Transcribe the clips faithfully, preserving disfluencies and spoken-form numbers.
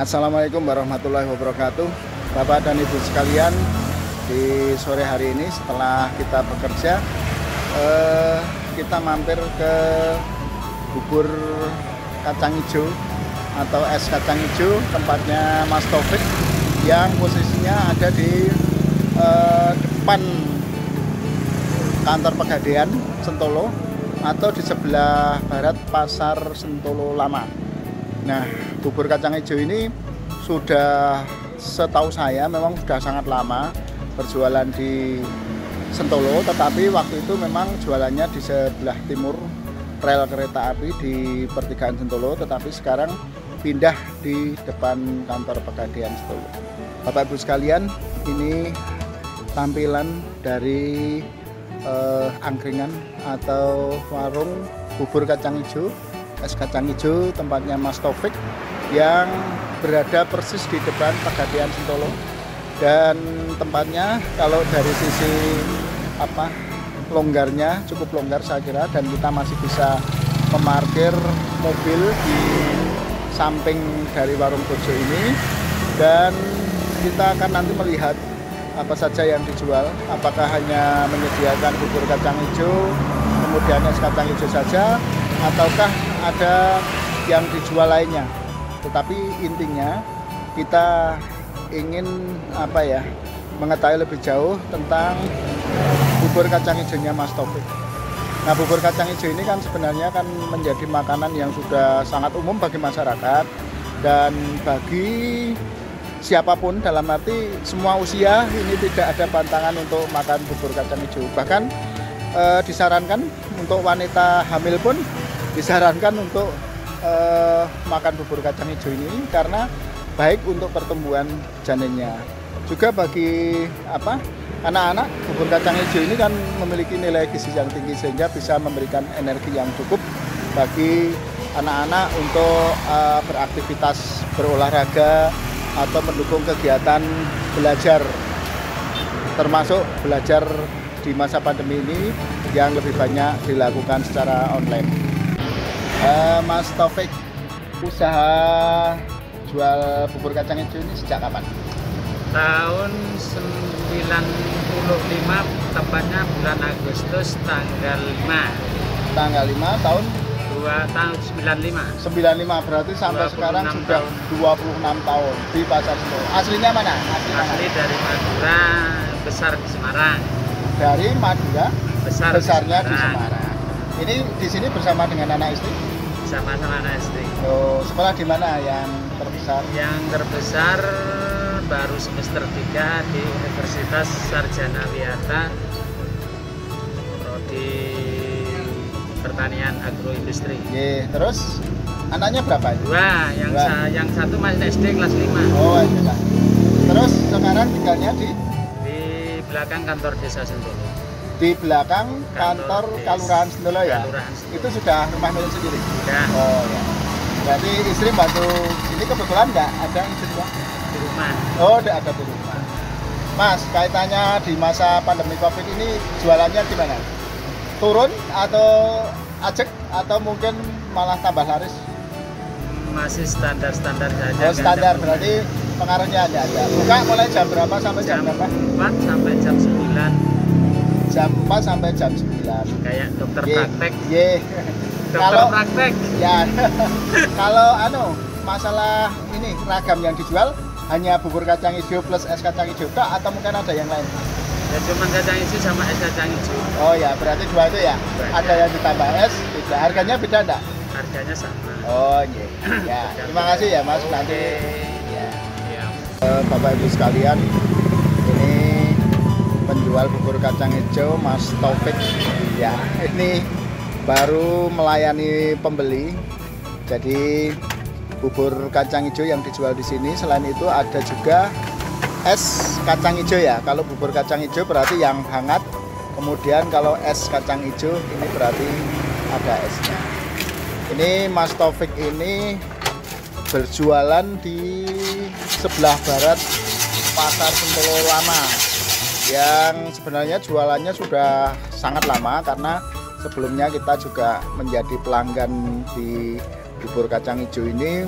Assalamualaikum warahmatullahi wabarakatuh. Bapak dan Ibu sekalian, di sore hari ini setelah kita bekerja, eh, kita mampir ke bubur kacang hijau atau es kacang hijau tempatnya Mas Taufik yang posisinya ada di eh, depan kantor Pegadaian Sentolo atau di sebelah barat Pasar Sentolo Lama. Nah, bubur kacang hijau ini sudah setahu saya memang sudah sangat lama berjualan di Sentolo, tetapi waktu itu memang jualannya di sebelah timur rel kereta api di pertigaan Sentolo, tetapi sekarang pindah di depan kantor Pegadaian Sentolo. Bapak Ibu sekalian, ini tampilan dari eh, angkringan atau warung bubur kacang hijau, es kacang hijau tempatnya Mas Taufik yang berada persis di depan Pegadaian Sentolo. Dan tempatnya kalau dari sisi apa longgarnya cukup longgar saya kira, dan kita masih bisa memarkir mobil di samping dari warung burjo ini, dan kita akan nanti melihat apa saja yang dijual, apakah hanya menyediakan bubur kacang hijau kemudian es kacang hijau saja, ataukah ada yang dijual lainnya. Tetapi intinya kita ingin apa ya mengetahui lebih jauh tentang bubur kacang hijaunya Mas Taufik. Nah, bubur kacang hijau ini kan sebenarnya kan menjadi makanan yang sudah sangat umum bagi masyarakat dan bagi siapapun, dalam arti semua usia ini tidak ada pantangan untuk makan bubur kacang hijau. Bahkan eh, disarankan untuk wanita hamil pun disarankan untuk eh, makan bubur kacang hijau ini karena baik untuk pertumbuhan janinnya. Juga bagi apa anak-anak, bubur kacang hijau ini kan memiliki nilai gizi yang tinggi sehingga bisa memberikan energi yang cukup bagi anak-anak untuk uh, beraktivitas berolahraga atau mendukung kegiatan belajar, termasuk belajar di masa pandemi ini yang lebih banyak dilakukan secara online. Uh, Mas Taufik, usaha jual bubur kacang hijau ini sejak kapan? Tahun sembilan puluh lima, tepatnya bulan Agustus tanggal lima. Tanggal lima tahun dua tahun sembilan puluh lima. sembilan puluh lima, berarti sampai sekarang sudah tahun. dua puluh enam tahun di Pasar Sentolo. Aslinya mana? Asli, Asli mana? dari Madura, besar di Semarang. Dari Madura, Besar besarnya di di Semarang. Semarang. Ini di sini bersama dengan anak istri. Sama-sama anak istri. Oh, sekolah di mana yang terbesar? Yang terbesar baru semester tiga di Universitas Sarjana Wiyata, prodi pertanian agroindustri. Ye, terus anaknya berapa? Dua, yang Dua. Sa yang satu masih S D kelas lima. Oh, iya. Terus sekarang tinggalnya di Di belakang kantor desa Sentolo. di belakang kantor, Kantor des- Kelurahan Sentolo ya? Kelurahan Sentolo. Itu sudah rumah milik sendiri? Udah Oh ya. Berarti istri bantu ini kebetulan nggak ada istri Pak? di rumah. Oh, udah ada di rumah. Mas, kaitannya di masa pandemi Covid ini jualannya gimana? Turun atau ajek atau mungkin malah tambah laris? Masih standar-standar saja. Oh, standar, berarti pengaruhnya ada ada. Buka mulai jam berapa sampai jam jam berapa? empat sampai jam sembilan, Jam empat sampai jam sembilan. kayak dokter Ye, praktek. ye. Dokter Kalau praktek. ya kalau anu masalah ini ragam yang dijual hanya bubur kacang hijau plus es kacang hijau kah, atau mungkin ada yang lain? Ya cuma kacang hijau sama es kacang hijau. Oh ya, berarti dua itu ya. Dua. Ada yang ditambah es, tidak. Harganya beda enggak? Harganya sama. Oh iya. Ya, terima kasih ya Mas. Nanti ya. Ya. Eh, Bapak Ibu sekalian, ini penjual bubur kacang hijau Mas Taufik. Ya, ini baru melayani pembeli. Jadi bubur kacang hijau yang dijual di sini, selain itu ada juga es kacang hijau ya. Kalau bubur kacang hijau berarti yang hangat. Kemudian kalau es kacang hijau ini berarti ada esnya. Ini Mas Taufik ini berjualan di sebelah barat Pasar Sentolo Lama, yang sebenarnya jualannya sudah sangat lama karena sebelumnya kita juga menjadi pelanggan di bubur kacang hijau ini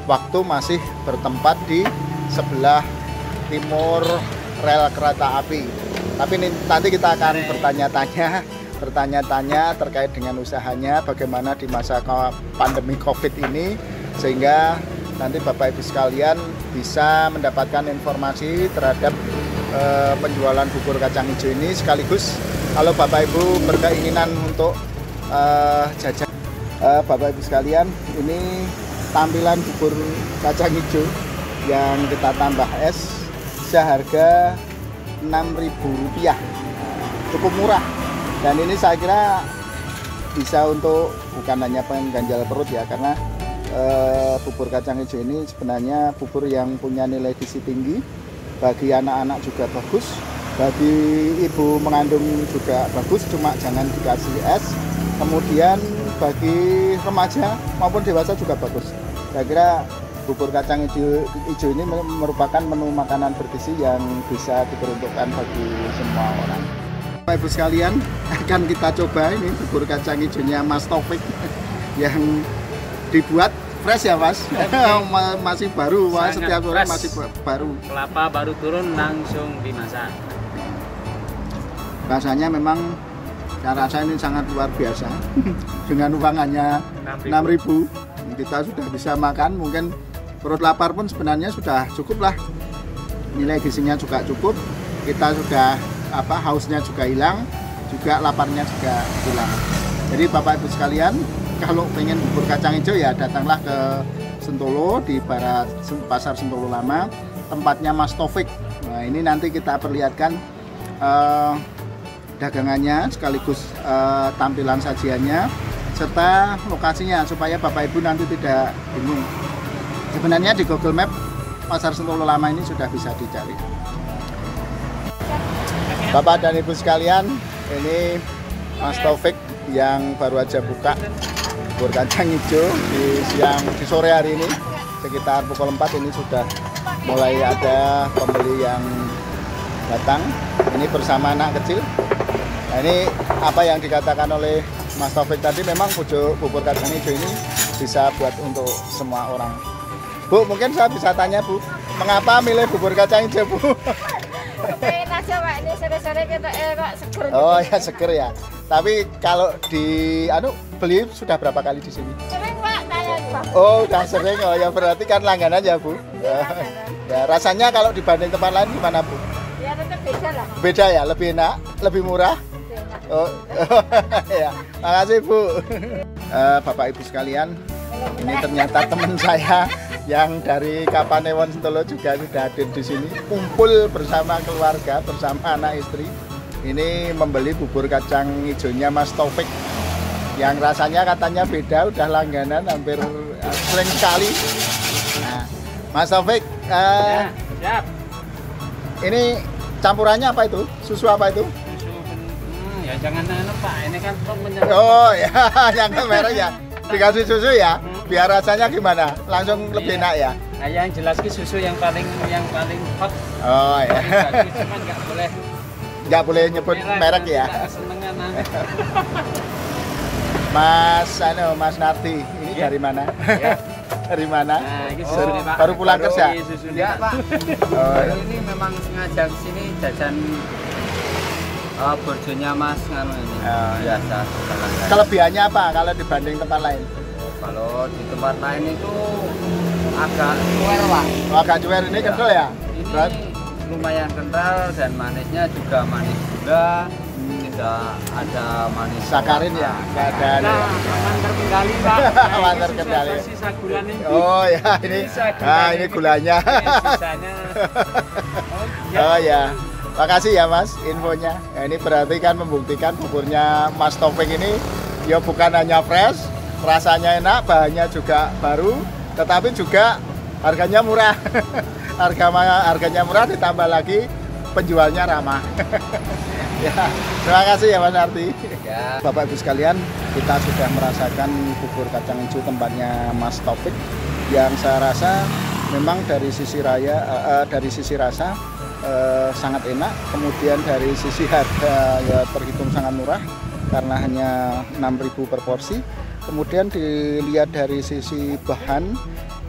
waktu masih bertempat di sebelah timur rel kereta api. Tapi nanti kita akan bertanya-tanya bertanya-tanya terkait dengan usahanya bagaimana di masa pandemi COVID ini, sehingga nanti Bapak Ibu sekalian bisa mendapatkan informasi terhadap eh, penjualan bubur kacang hijau ini, sekaligus kalau Bapak Ibu berkeinginan untuk eh, jajan. Eh, Bapak Ibu sekalian, ini tampilan bubur kacang hijau yang kita tambah es seharga enam ribu rupiah, cukup murah. Dan ini saya kira bisa untuk bukan hanya pengganjal perut ya, karena e, bubur kacang hijau ini sebenarnya bubur yang punya nilai gizi tinggi, bagi anak-anak juga bagus, bagi ibu mengandung juga bagus, cuma jangan dikasih es. Kemudian bagi remaja maupun dewasa juga bagus. Saya kira bubur kacang hijau, hijau ini merupakan menu makanan bergizi yang bisa diperuntukkan bagi semua orang. Bapak Ibu sekalian, akan kita coba ini bubur kacang hijaunya Mas Taufik yang dibuat fresh ya Mas. Masih baru, Mas, setiap sore masih baru. Kelapa baru turun langsung dimasak. Rasanya memang saya rasa ini sangat luar biasa. Dengan uang hanya enam ribu kita sudah bisa makan, mungkin perut lapar pun sebenarnya sudah cukup lah. Nilai gizinya juga cukup, kita sudah apa hausnya juga hilang, juga laparnya juga hilang. Jadi Bapak Ibu sekalian, kalau pengen bubur kacang hijau ya datanglah ke Sentolo di Barat Pasar Sentolo Lama, tempatnya Mas Taufik. Nah, ini nanti kita perlihatkan uh, dagangannya sekaligus uh, tampilan sajiannya serta lokasinya supaya Bapak Ibu nanti tidak bingung. Sebenarnya di Google Map Pasar Sentolo Lama ini sudah bisa dicari. Bapak dan Ibu sekalian, ini Mas Taufik yang baru aja buka bubur kacang hijau di siang di sore hari ini, sekitar pukul empat ini sudah mulai ada pembeli yang datang. Ini bersama anak kecil. Nah, ini apa yang dikatakan oleh Mas Taufik tadi, memang bubur kacang hijau ini bisa buat untuk semua orang. Bu, mungkin saya bisa tanya Bu, mengapa milih bubur kacang hijau Bu? Kepengen aja Pak, ini sore-sore kita eh kok seger. Oh ya seger ya. Tapi kalau di anu beli sudah berapa kali di sini? Sering Pak, tanya Pak. Oh udah sering, oh ya berarti kan langganan ya Bu. Ya, ya rasanya kalau dibanding tempat lain gimana Bu? Ya tetap beda lah. Beda ya, lebih enak, lebih murah. Beda. Oh ya, makasih Bu. Uh, Bapak Ibu sekalian, ini ternyata teman saya yang dari Kapanewon Sentolo juga sudah hadir di sini, kumpul bersama keluarga, bersama anak istri. Ini membeli bubur kacang hijaunya Mas Taufik yang rasanya katanya beda, udah langganan hampir uh, sering sekali. Nah, Mas Taufik, uh, Ya, siap. Ini campurannya apa itu? Susu apa itu? Susu, hmm, ya jangan anu Pak, ini kan temennya. Oh ya, yang merah ya. Dikasih susu ya, biar rasanya gimana? Langsung lebih enak ya. Nah, yang jelas ki susu yang paling yang paling hot. Oh ya. Bagus, cuman nggak boleh Nggak boleh nyebut merek ya. Kesenengan nanti. Mas anu Mas Narti, ini Ya. dari mana? Ya. Dari mana? Nah, ini Oh, susu nih, Pak. baru pulang kerja? Ini susu nih, Ya Pak, Oh, baru ini memang sengaja kesini jajan uh, borjonya Mas nganu ini. Oh, ya. Biasa. Kalau Kelebihannya apa kalau dibanding tempat lain? kalau di tempat lain itu agak cuer Pak. Oh, agak cuer, ini Ya. kental ya? Ini Berat? lumayan kental dan manisnya juga manis gula. Tidak ada manis Sakarin ya? Nggak ada. Nah, aman terkendali Pak. Aman terkendali. Sisa, sisa gulanya ini. Oh ya, ini. Sisa Ah, gulanya ini gulanya. Eh, sisanya. Oh ya, makasih ya Mas infonya. Nah, ini berarti kan membuktikan buburnya Mas Taufik ini ya bukan hanya fresh, rasanya enak, bahannya juga baru, tetapi juga harganya murah. Harga harganya murah ditambah lagi penjualnya ramah. Ya, terima kasih ya Mas Arti. Ya. Bapak Ibu sekalian, kita sudah merasakan bubur kacang hijau tempatnya Mas Taufik yang saya rasa memang dari sisi raya, uh, dari sisi rasa uh, sangat enak, kemudian dari sisi harga ya terhitung sangat murah karena hanya enam ribu per porsi. Kemudian dilihat dari sisi bahan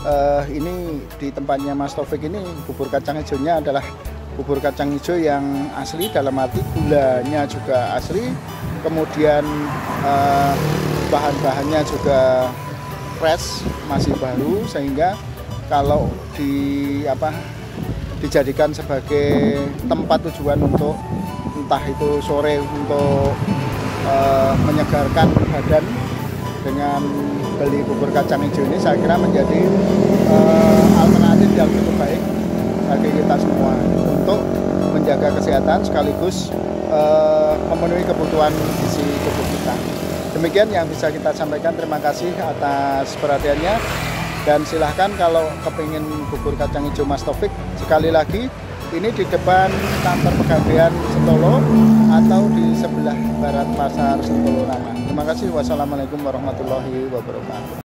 uh, ini di tempatnya Mas Taufik ini bubur kacang hijaunya adalah bubur kacang hijau yang asli, dalam arti gulanya juga asli, kemudian uh, bahan-bahannya juga fresh, masih baru, sehingga kalau di apa dijadikan sebagai tempat tujuan untuk entah itu sore untuk uh, menyegarkan badan dengan beli bubur kacang hijau ini, saya kira menjadi uh, alternatif yang cukup baik bagi kita semua untuk menjaga kesehatan sekaligus uh, memenuhi kebutuhan gizi tubuh kita. Demikian yang bisa kita sampaikan. Terima kasih atas perhatiannya, dan silahkan kalau kepingin bubur kacang hijau Mas Taufik, sekali lagi ini di depan kantor Pegadaian Sentolo atau di sebelah barat pasar Sentolo Lama. Terima kasih. Wassalamualaikum warahmatullahi wabarakatuh.